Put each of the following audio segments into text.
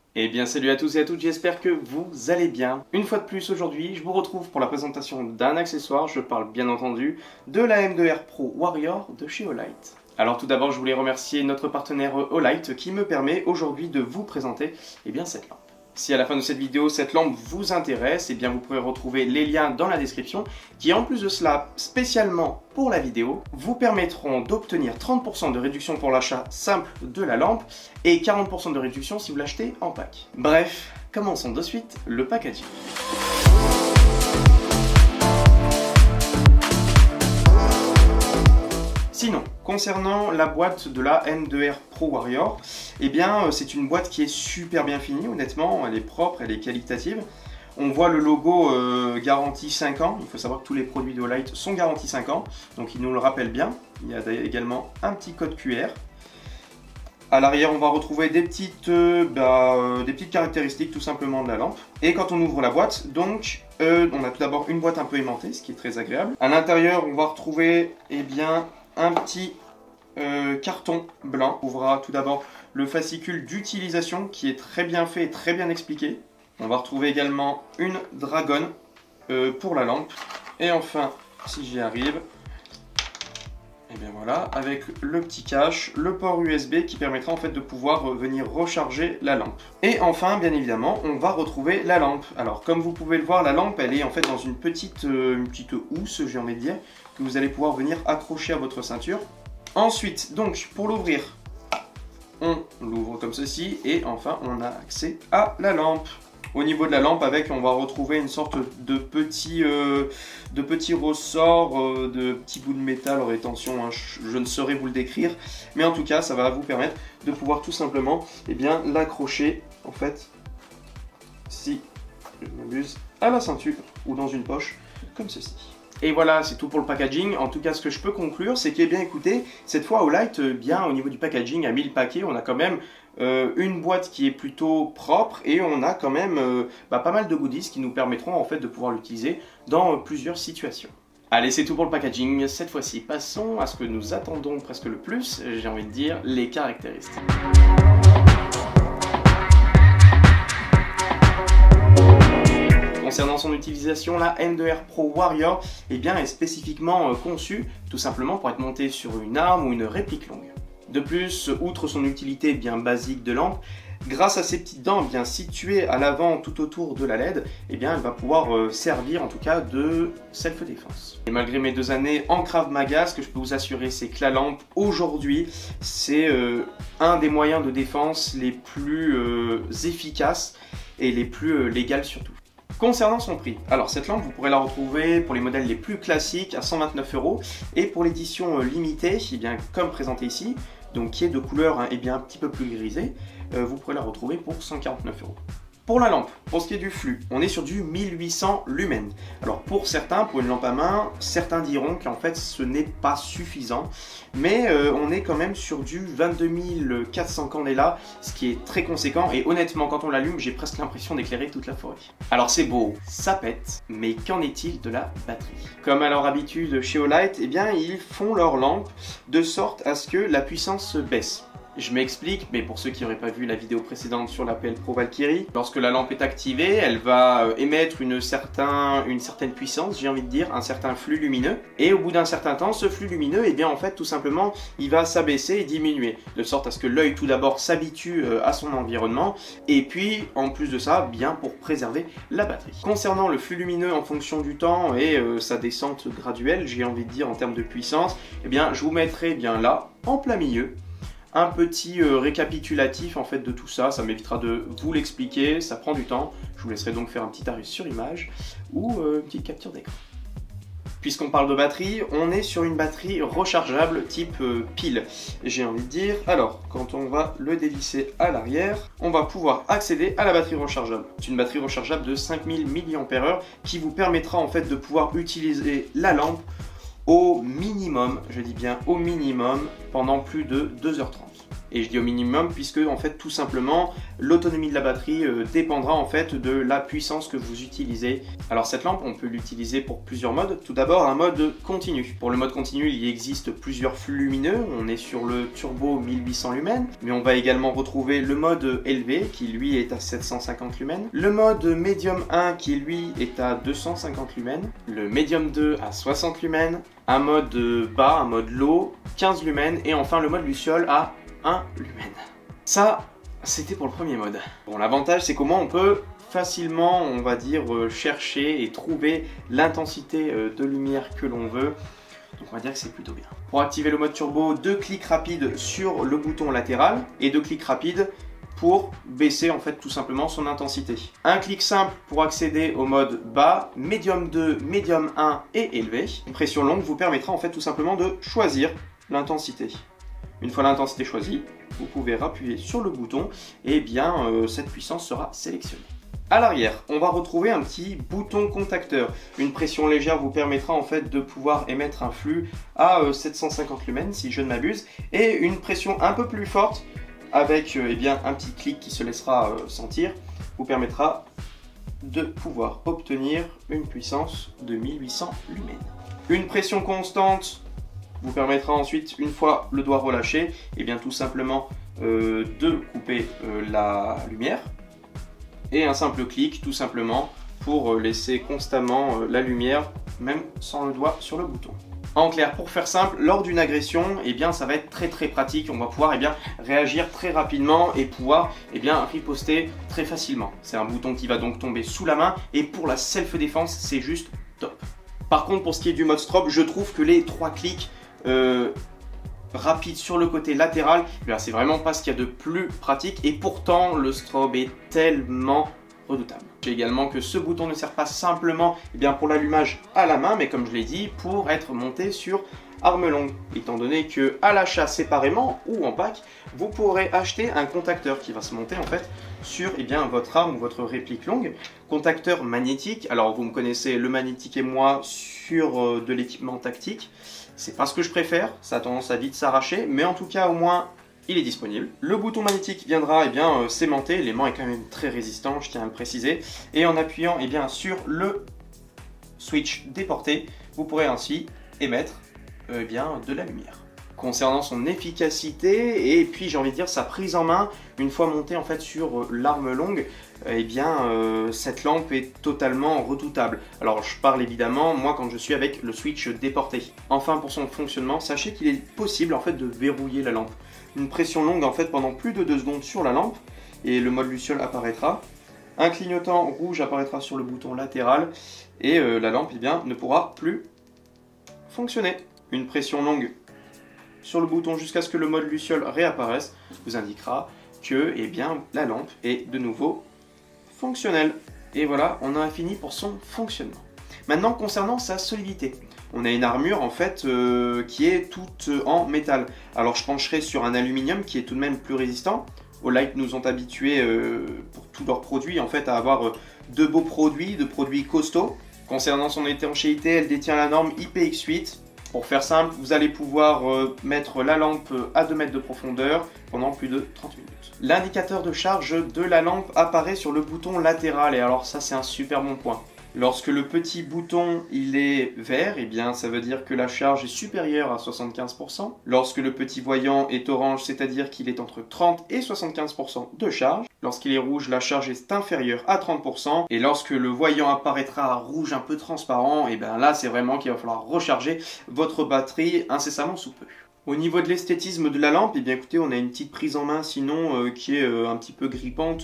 Eh bien salut à tous et à toutes, j'espère que vous allez bien. Une fois de plus aujourd'hui, je vous retrouve pour la présentation d'un accessoire, je parle bien entendu de la M2R Pro Warrior de chez Olight. Alors tout d'abord, je voulais remercier notre partenaire Olight qui me permet aujourd'hui de vous présenter cette lampe. Si à la fin de cette vidéo, cette lampe vous intéresse, vous pourrez retrouver les liens dans la description qui, en plus de cela, spécialement pour la vidéo, vous permettront d'obtenir 30% de réduction pour l'achat simple de la lampe et 40% de réduction si vous l'achetez en pack. Bref, commençons de suite le packaging. Sinon, concernant la boîte de la M2R Pro Warrior, c'est une boîte qui est super bien finie, honnêtement, elle est propre, elle est qualitative. On voit le logo garantie 5 ans, il faut savoir que tous les produits de Olight sont garantis 5 ans, donc il nous le rappelle bien. Il y a également un petit code QR. À l'arrière, on va retrouver des petites caractéristiques tout simplement de la lampe. Et quand on ouvre la boîte, donc, on a tout d'abord une boîte un peu aimantée, ce qui est très agréable. À l'intérieur, on va retrouver un petit carton blanc. On ouvrira tout d'abord le fascicule d'utilisation qui est très bien fait et très bien expliqué. On va retrouver également une dragonne pour la lampe. Et enfin, si j'y arrive, voilà, avec le petit cache, le port USB qui permettra en fait de pouvoir venir recharger la lampe. Et enfin, bien évidemment, on va retrouver la lampe. Alors, comme vous pouvez le voir, la lampe, elle est en fait dans une petite housse, j'ai envie de dire, que vous allez pouvoir venir accrocher à votre ceinture. Ensuite, donc, pour l'ouvrir, on l'ouvre comme ceci, et enfin, on a accès à la lampe. Au niveau de la lampe, on va retrouver une sorte de petit ressort, de petits bouts de métal. Alors attention, hein, je ne saurais vous le décrire, mais en tout cas, ça va vous permettre de pouvoir tout simplement l'accrocher, en fait, si je ne m'abuse, à la ceinture ou dans une poche, comme ceci. Et voilà, c'est tout pour le packaging. En tout cas, ce que je peux conclure, c'est que, écoutez, cette fois, Olight, au niveau du packaging, à 1000 paquets, on a quand même une boîte qui est plutôt propre et on a quand même pas mal de goodies qui nous permettront en fait de pouvoir l'utiliser dans plusieurs situations. Allez, c'est tout pour le packaging. Cette fois-ci, passons à ce que nous attendons presque le plus, j'ai envie de dire, les caractéristiques. Concernant son utilisation, la M2R Pro Warrior est spécifiquement conçue tout simplement pour être montée sur une arme ou une réplique longue. De plus, outre son utilité bien basique de lampe, grâce à ses petites dents bien situées à l'avant tout autour de la LED, elle va pouvoir servir en tout cas de self-défense. Et malgré mes 2 années en Krav Maga, ce que je peux vous assurer, c'est que la lampe aujourd'hui, c'est un des moyens de défense les plus efficaces et les plus légales surtout. Concernant son prix, alors cette lampe vous pourrez la retrouver pour les modèles les plus classiques à 129 € et pour l'édition limitée, comme présenté ici, donc qui est de couleur un petit peu plus grisée, vous pourrez la retrouver pour 149 €. Pour la lampe, pour ce qui est du flux, on est sur du 1800 lumens. Alors pour certains, pour une lampe à main, certains diront qu'en fait ce n'est pas suffisant, mais on est quand même sur du 22 400 candela, ce qui est très conséquent et honnêtement quand on l'allume, j'ai presque l'impression d'éclairer toute la forêt. Alors c'est beau, ça pète, mais qu'en est-il de la batterie? Comme à leur habitude chez Olight, ils font leur lampe de sorte à ce que la puissance baisse. Je m'explique, mais pour ceux qui n'auraient pas vu la vidéo précédente sur la PL Pro Valkyrie, lorsque la lampe est activée, elle va émettre une certaine puissance, j'ai envie de dire, un certain flux lumineux. Et au bout d'un certain temps, ce flux lumineux, en fait, tout simplement, il va s'abaisser et diminuer. De sorte à ce que l'œil, tout d'abord, s'habitue à son environnement. Et puis, en plus de ça, bien pour préserver la batterie. Concernant le flux lumineux en fonction du temps et sa descente graduelle, j'ai envie de dire, en termes de puissance, je vous mettrai là, en plein milieu, un petit récapitulatif en fait de tout ça, ça m'évitera de vous l'expliquer, ça prend du temps, je vous laisserai donc faire un petit arrêt sur image ou une petite capture d'écran. Puisqu'on parle de batterie, on est sur une batterie rechargeable type pile, j'ai envie de dire. Alors, quand on va le dévisser à l'arrière, on va pouvoir accéder à la batterie rechargeable. C'est une batterie rechargeable de 5000 mAh qui vous permettra en fait de pouvoir utiliser la lampe au minimum, je dis bien au minimum, pendant plus de 2h30. Et je dis au minimum puisque en fait tout simplement l'autonomie de la batterie dépendra en fait de la puissance que vous utilisez. Alors cette lampe on peut l'utiliser pour plusieurs modes. Tout d'abord un mode continu. Pour le mode continu il existe plusieurs flux lumineux. On est sur le turbo 1800 lumens, mais on va également retrouver le mode élevé qui lui est à 750 lumens. Le mode médium 1 qui lui est à 250 lumens. Le médium 2 à 60 lumens. Un mode bas, un mode low, 15 lumens. Et enfin le mode luciole à 1 lumen. Ça, c'était pour le premier mode. Bon, l'avantage, c'est comment on peut facilement, on va dire, chercher et trouver l'intensité de lumière que l'on veut. Donc on va dire que c'est plutôt bien. Pour activer le mode turbo, 2 clics rapides sur le bouton latéral et 2 clics rapides pour baisser en fait tout simplement son intensité. Un clic simple pour accéder au mode bas, médium 2, médium 1 et élevé. Une pression longue vous permettra en fait tout simplement de choisir l'intensité. Une fois l'intensité choisie, vous pouvez appuyer sur le bouton et bien cette puissance sera sélectionnée. À l'arrière, on va retrouver un petit bouton contacteur. Une pression légère vous permettra en fait de pouvoir émettre un flux à 750 lumens si je ne m'abuse, et une pression un peu plus forte avec eh bien, un petit clic qui se laissera sentir vous permettra de pouvoir obtenir une puissance de 1800 lumens. Une pression constante vous permettra ensuite, une fois le doigt relâché, et bien tout simplement de couper la lumière. Et un simple clic, tout simplement, pour laisser constamment la lumière, même sans le doigt sur le bouton. En clair, pour faire simple, lors d'une agression, eh bien, ça va être très pratique. On va pouvoir réagir très rapidement et pouvoir riposter très facilement. C'est un bouton qui va donc tomber sous la main, et pour la self-défense, c'est juste top. Par contre, pour ce qui est du mode strobe, je trouve que les 3 clics rapide sur le côté latéral, c'est vraiment pas ce qu'il y a de plus pratique, et pourtant le strobe est tellement redoutable. J'ai également que ce bouton ne sert pas simplement pour l'allumage à la main, mais comme je l'ai dit, pour être monté sur arme longue, étant donné que à l'achat séparément ou en pack, vous pourrez acheter un contacteur qui va se monter en fait sur votre arme ou votre réplique longue. Contacteur magnétique, alors vous me connaissez, le magnétique et moi sur de l'équipement tactique. C'est pas ce que je préfère, ça a tendance à vite s'arracher, mais en tout cas au moins il est disponible. Le bouton magnétique viendra s'aimanter, l'aimant est quand même très résistant, je tiens à le préciser, et en appuyant sur le switch déporté, vous pourrez ainsi émettre de la lumière. Concernant son efficacité et puis j'ai envie de dire sa prise en main, une fois montée en fait sur l'arme longue, cette lampe est totalement redoutable. Alors je parle évidemment moi quand je suis avec le switch déporté. Enfin pour son fonctionnement, sachez qu'il est possible en fait de verrouiller la lampe. Une pression longue en fait pendant plus de 2 secondes sur la lampe et le mode luciole apparaîtra. Un clignotant rouge apparaîtra sur le bouton latéral et la lampe ne pourra plus fonctionner. Une pression longue sur le bouton jusqu'à ce que le mode luciole réapparaisse vous indiquera que la lampe est de nouveau fonctionnelle. Et voilà, on a fini pour son fonctionnement. Maintenant, concernant sa solidité, on a une armure en fait qui est toute en métal. Alors je pencherai sur un aluminium qui est tout de même plus résistant. Olight nous ont habitués pour tous leurs produits en fait à avoir de beaux produits, de produits costauds. Concernant son étanchéité, elle détient la norme IPX8. Pour faire simple, vous allez pouvoir mettre la lampe à 2 mètres de profondeur pendant plus de 30 minutes. L'indicateur de charge de la lampe apparaît sur le bouton latéral et alors ça c'est un super bon point. Lorsque le petit bouton il est vert, ça veut dire que la charge est supérieure à 75%. Lorsque le petit voyant est orange, c'est-à-dire qu'il est entre 30 et 75% de charge. Lorsqu'il est rouge, la charge est inférieure à 30%. Et lorsque le voyant apparaîtra rouge un peu transparent, là c'est vraiment qu'il va falloir recharger votre batterie incessamment sous peu. Au niveau de l'esthétisme de la lampe, écoutez, on a une petite prise en main sinon qui est un petit peu grippante.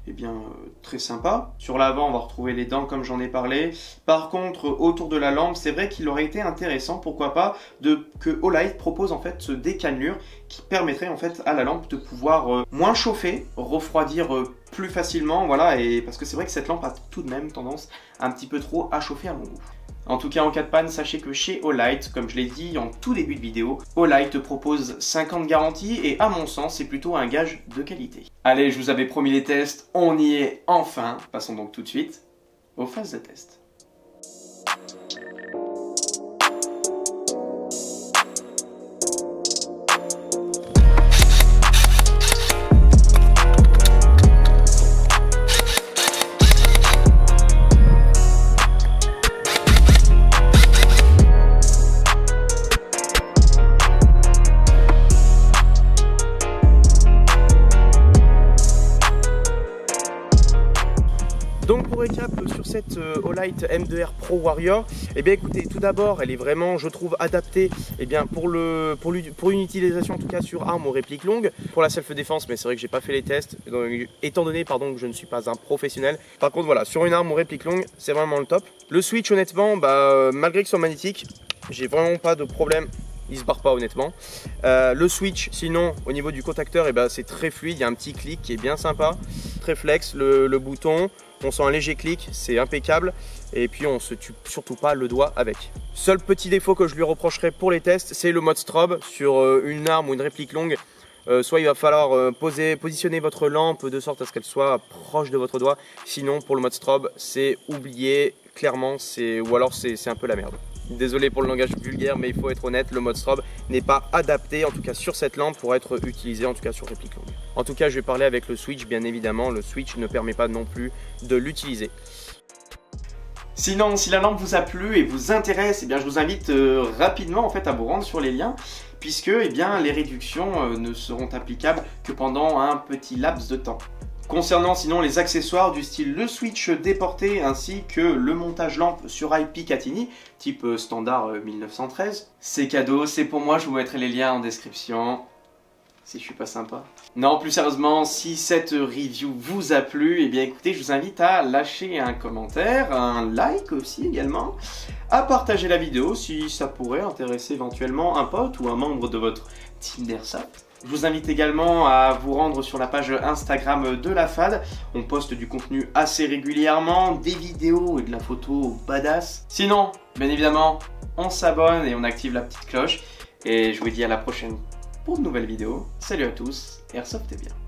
Très sympa. Sur l'avant, on va retrouver les dents comme j'en ai parlé. Par contre, autour de la lampe, c'est vrai qu'il aurait été intéressant, pourquoi pas, que Olight propose en fait des cannelures qui permettraient en fait à la lampe de pouvoir moins chauffer, refroidir plus facilement, voilà, et parce que c'est vrai que cette lampe a tout de même tendance un petit peu trop à chauffer à mon goût. En tout cas, en cas de panne, sachez que chez Olight, comme je l'ai dit en tout début de vidéo, Olight propose 5 ans de garantie et à mon sens, c'est plutôt un gage de qualité. Allez, je vous avais promis les tests, on y est enfin. Passons donc tout de suite aux phases de test. pour récap sur cette Olight M2R Pro Warrior, eh bien écoutez, tout d'abord elle est vraiment, je trouve, adaptée eh bien, pour une utilisation en tout cas sur arme aux répliques longues, pour la self-défense, mais c'est vrai que j'ai pas fait les tests, étant donné pardon, que je ne suis pas un professionnel. Par contre voilà, sur une arme aux répliques longues, c'est vraiment le top. Le switch honnêtement, malgré qu'il soit magnétique, j'ai vraiment pas de problème. Il se barre pas honnêtement. Le switch, sinon au niveau du contacteur, c'est très fluide. Il y a un petit clic qui est bien sympa, très flex. Le bouton, on sent un léger clic, c'est impeccable. Et puis on se tue surtout pas le doigt avec. Seul petit défaut que je lui reprocherais pour les tests, c'est le mode strobe sur une arme ou une réplique longue. Soit il va falloir positionner votre lampe de sorte à ce qu'elle soit proche de votre doigt. Sinon pour le mode strobe, c'est oublié clairement, ou alors c'est un peu la merde. Désolé pour le langage vulgaire, mais il faut être honnête, le mode strobe n'est pas adapté, en tout cas sur cette lampe, pour être utilisé, en tout cas sur réplique longue. En tout cas, je vais parler avec le switch, bien évidemment, le switch ne permet pas non plus de l'utiliser. Sinon, si la lampe vous a plu et vous intéresse, je vous invite rapidement en fait, à vous rendre sur les liens, puisque les réductions ne seront applicables que pendant un petit laps de temps. Concernant sinon les accessoires du style le switch déporté ainsi que le montage lampe sur IP Catini, type standard 1913, c'est cadeau, c'est pour moi, je vous mettrai les liens en description, si je suis pas sympa. Non, plus sérieusement, si cette review vous a plu, écoutez, je vous invite à lâcher un commentaire, un like aussi également, à partager la vidéo si ça pourrait intéresser éventuellement un pote ou un membre de votre team d'Airsoft. Je vous invite également à vous rendre sur la page Instagram de la FAD. On poste du contenu assez régulièrement, des vidéos et de la photo badass. Sinon, bien évidemment, on s'abonne et on active la petite cloche. Et je vous dis à la prochaine pour de nouvelles vidéos. Salut à tous, Airsoft est bien.